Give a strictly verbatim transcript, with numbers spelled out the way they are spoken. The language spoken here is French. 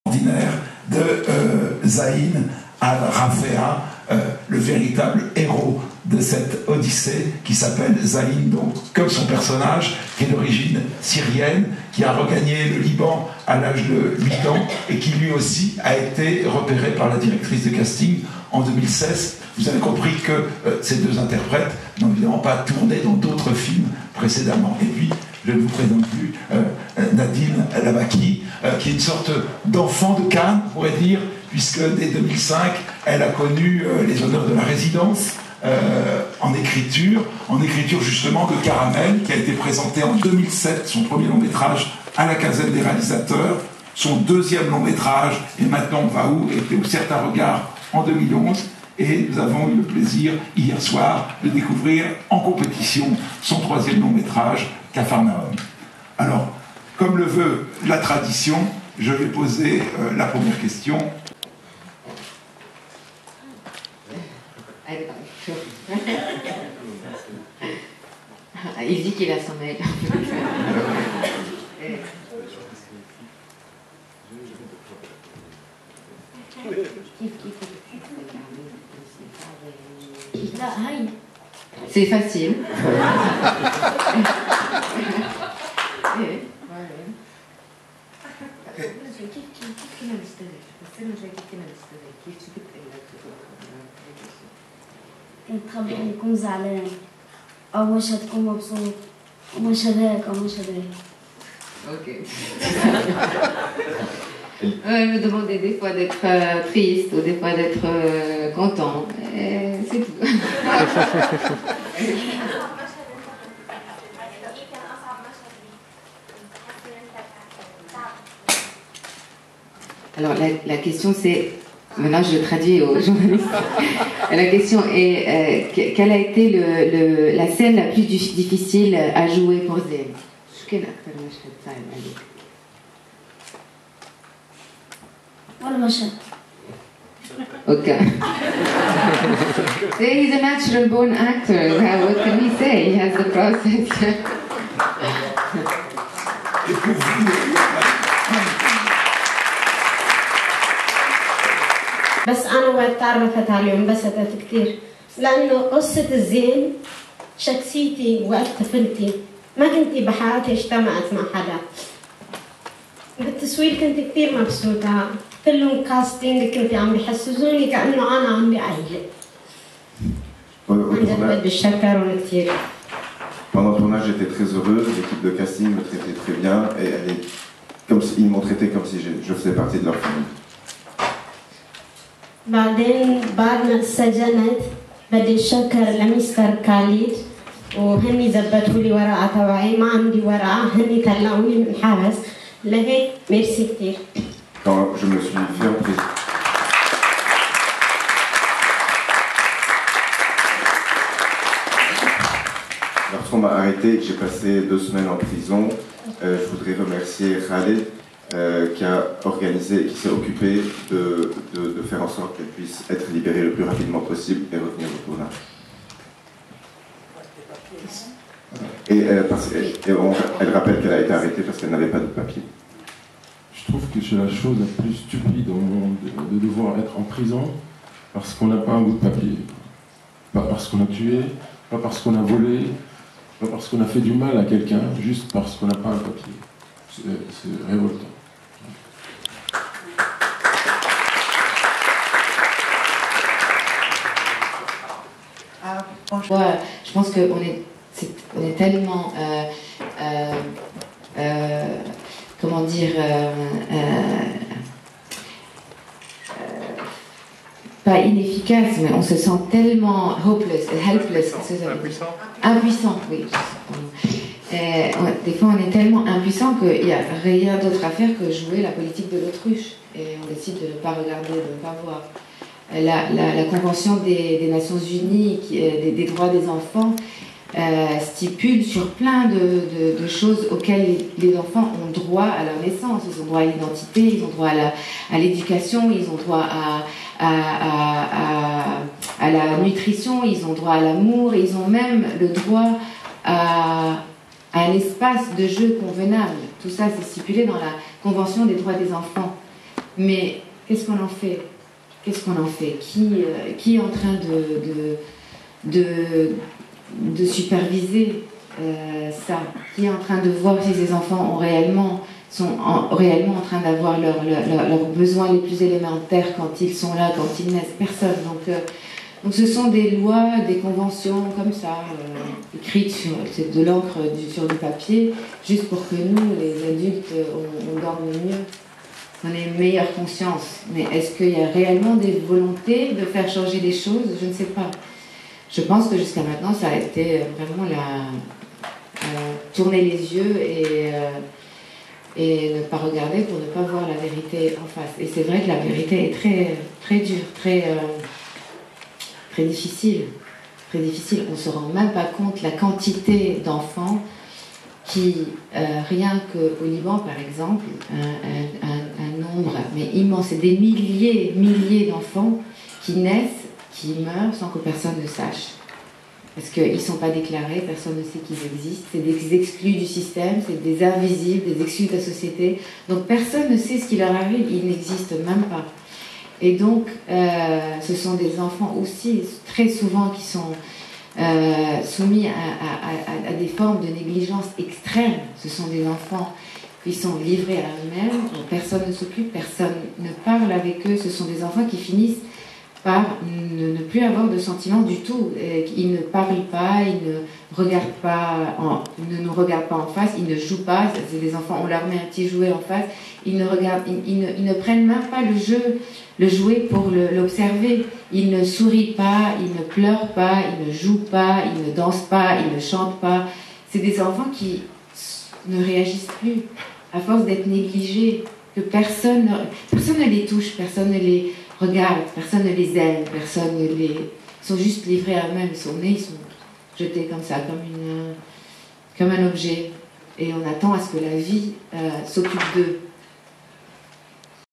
extraordinaire de euh, Zayn al-Rafea, euh, le véritable héros de cette odyssée qui s'appelle Zayn, donc comme son personnage, qui est d'origine syrienne, qui a regagné le Liban à l'âge de huit ans et qui lui aussi a été repéré par la directrice de casting en deux mille seize. Vous avez compris que euh, ces deux interprètes n'ont évidemment pas tourné dans d'autres films précédemment. Et puis, je ne vous présente plus euh, Nadine Labaki, euh, qui est une sorte d'enfant de Cannes, on pourrait dire, puisque dès deux mille cinq, elle a connu euh, les honneurs de la résidence euh, en écriture, en écriture justement de Caramel, qui a été présenté en deux mille sept, son premier long métrage à la quinzaine des réalisateurs. Son deuxième long métrage, Et maintenant on va où, était au Certain Regard en deux mille onze. Et nous avons eu le plaisir, hier soir, de découvrir en compétition son troisième long métrage, Capharnaüm. Alors, comme le veut la tradition, je vais poser euh, la première question. Il dit qu'il a son mail. C'est facile. كنت خبرني يكون زعلان أو مش هتكون مبسوط ومش هداك أو مش هداك. Ok. Elle me demandait des fois d'être euh, triste ou des fois d'être euh, content. Et c'est tout. Alors la, la question c'est, maintenant je le traduis aux journalistes, la question est euh, quelle a été le, le, la scène la plus difficile à jouer pour Zayn? ولا مشهد. Okay. He's a natural born actor. What can we say? He has the process. بس أنا وقت تعرفت عليه انبسطت كثير لأنه قصة الزين شخصيتي وقت طفلتي ما كنتي بحياتي اجتمعت مع حدا. بالتصوير كنت كثير مبسوطة. كلهم كاستينج كنت عم بيحسسوني كأنه أنا عم بعيط. عن جد بدي أشكرهم كثير. Pendant le tournage, j'étais très heureuse, l'équipe de casting me traitait très bien et elle est, comme si, ils m'ont traité comme si je, je faisais partie de leur famille. بعدين بعد ما سجنت بدي أشكر لمستر كاليد وهني زبطوا لي ورقة تبعي ما عندي ورقة هني طلعوني من الحبس لهيك ميرسي كثير. Quand je me suis fait en prison. Lorsqu'on m'a arrêté, j'ai passé deux semaines en prison. Euh, je voudrais remercier Khaled euh, qui a organisé, qui s'est occupé de, de, de faire en sorte qu'elle puisse être libérée le plus rapidement possible et revenir au tournage. Et, euh, parce, et, et on, elle rappelle qu'elle a été arrêtée parce qu'elle n'avait pas de papier. Je trouve que c'est la chose la plus stupide au monde de, de devoir être en prison parce qu'on n'a pas un bout de papier. Pas parce qu'on a tué, pas parce qu'on a volé, pas parce qu'on a fait du mal à quelqu'un, juste parce qu'on n'a pas un papier. C'est révoltant. Ouais, je pense qu'on est, on est tellement... Euh, euh, euh, comment dire, euh, euh, euh, pas inefficace, mais on se sent tellement hopeless, helpless, impuissant. Impuissant, oui. Et on, des fois, on est tellement impuissant qu'il n'y a rien d'autre à faire que jouer la politique de l'autruche. Et on décide de ne pas regarder, de ne pas voir. La, la, la Convention des, des Nations Unies qui, des, des droits des enfants Euh, stipule sur plein de, de, de choses auxquelles les, les enfants ont droit à leur naissance. Ils ont droit à l'identité, ils ont droit à l'éducation, ils ont droit à, à, à, à, à la nutrition, ils ont droit à l'amour, et ils ont même le droit à, à un espace de jeu convenable. Tout ça, c'est stipulé dans la Convention des droits des enfants. Mais qu'est-ce qu'on en fait? Qu'est-ce qu'on en fait? Qui, euh, qui est en train de, de, de, de superviser euh, ça? Qui est en train de voir si ces enfants ont réellement, sont en, réellement en train d'avoir leurs leur, leur, leur besoins les plus élémentaires quand ils sont là, quand ils naissent? Personne. Donc, euh, donc ce sont des lois, des conventions comme ça, euh, écrites sur c'est de l'encre du, sur du papier, juste pour que nous, les adultes, on, on dorme mieux. On ait une meilleure conscience. Mais est-ce qu'il y a réellement des volontés de faire changer les choses? Je ne sais pas. Je pense que jusqu'à maintenant, ça a été vraiment la, euh, tourner les yeux et, euh, et ne pas regarder pour ne pas voir la vérité en face. Et c'est vrai que la vérité est très, très dure, très, euh, très difficile. Très difficile. On ne se rend même pas compte la quantité d'enfants qui, euh, rien qu'au Liban par exemple, un, un, un nombre mais immense, c'est des milliers, milliers d'enfants qui naissent, qui meurent sans que personne ne sache. Parce qu'ils ne sont pas déclarés, personne ne sait qu'ils existent, c'est des exclus du système, c'est des invisibles, des exclus de la société. Donc personne ne sait ce qui leur arrive, ils n'existent même pas. Et donc, euh, ce sont des enfants aussi, très souvent, qui sont Euh, soumis à, à, à, à des formes de négligence extrême. Ce sont des enfants qui sont livrés à eux-mêmes, dont personne ne s'occupe, personne ne parle avec eux. Ce sont des enfants qui finissent par ne, ne plus avoir de sentiments du tout. Ils ne parlent pas, ils ne regardent pas, en, ils ne nous regardent pas en face, ils ne jouent pas. C'est des enfants, on leur met un petit jouet en face, ils ne regardent, ils, ils, ne, ils ne prennent même pas le jeu, le jouet pour l'observer. Ils ne sourient pas, ils ne pleurent pas, ils ne jouent pas, ils ne dansent pas, ils ne chantent pas. C'est des enfants qui ne réagissent plus à force d'être négligés, que personne, personne ne les touche, personne ne les regarde, personne ne les aime, personne ne les... Ils sont juste livrés à eux-mêmes, ils sont nés, ils sont jetés comme ça, comme, une, comme un objet. Et on attend à ce que la vie euh, s'occupe d'eux.